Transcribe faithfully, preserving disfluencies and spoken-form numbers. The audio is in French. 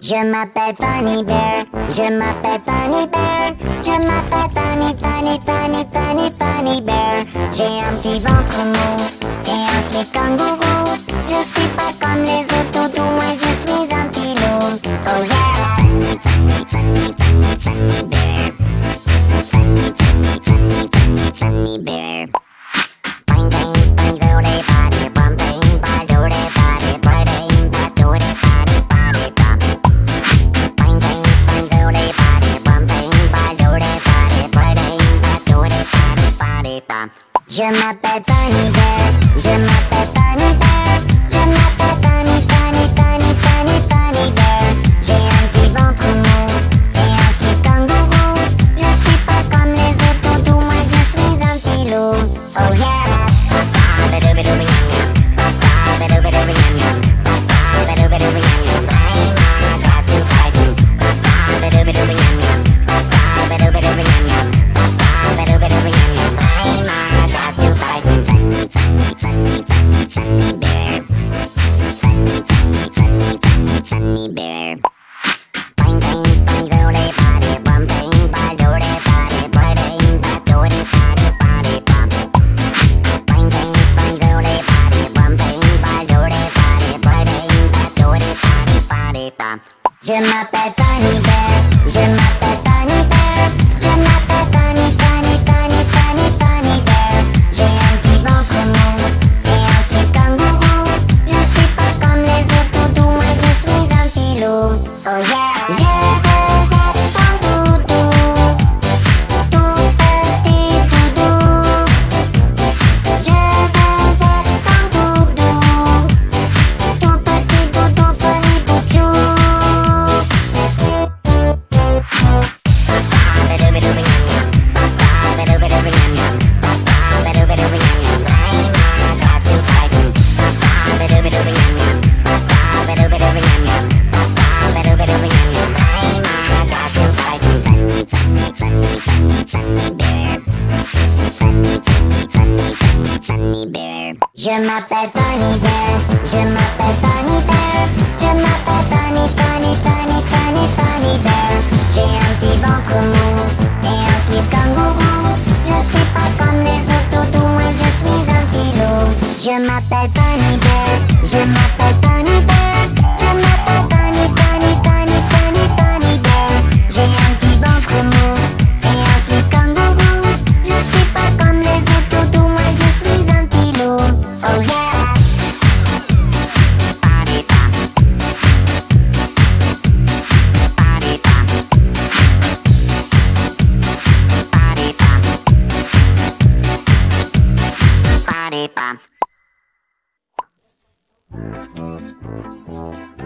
Je m'appelle Funny Bear, je m'appelle Funny Bear, je m'appelle Funny, Funny, Funny, Funny, Funny Bear. J'ai un petit ventre mou et un slip kangourou. Je suis pas comme les autres doudous, moi je suis un petit loup. Oh yeah! Funny, funny, funny, funny, funny bear. Funny, funny, funny, funny, funny bear. Bang, bang, bang, doody, body, bum, bang, bang, doody, body, bang, bang, doody, body, body, bum. Bang, bang, bang, doody, body, bum, bang, bang, doody, body, bang, bang, doody, body, body, bum. Je m'appelle Funny Bear, je m'appelle Funny Bear, je m'appelle Funny, Funny, Funny, Funny, Funny Bear. J'ai un petit ventre mou et un slip kangourou. Je suis pas comme les autres doudous, moi je suis un petit loup. Oh yeah! Funny Bear. Bang, bang, bang, doody, body, bum, bang, bang, doody, body, bang, bang, doody, body, body, bum. Bang, bang, bang, doody, body, bum, bang, bang, doody, body, bang, bang, doody, body, body, bum. Je m'appelle Funny Bear, je m'appelle Funny Bear, je m'appelle Funny, Funny, Funny, Funny, Funny Bear. J'ai un petit ventre mou et un slip kangourou. Je suis pas comme les autres doudous, moi je suis un petit loup. Oh yeah! Je veux être ton doudou, tout petit doudou. Je veux être ton doudou, tout petit doudou, funny bouchou. Je m'appelle Funny Bear, je m'appelle Funny Bear, je m'appelle Funny, Funny, Funny, Funny, Funny Bear. J'ai un petit ventre mou et un slip kangourou. Je suis pas comme les autres doudous, moi je suis un petit loup. Je m'appelle Funny Bear, je m'appelle Funny Bear, je m'appelle Funny, Funny, Funny, Funny, Funny Bear. J'ai un petit ventre mou et un slip kangourou. Je suis pas comme les autres doudous, moi je suis un petit loup. Oh yeah! Body bum. Body bum. Body bum. Body bum.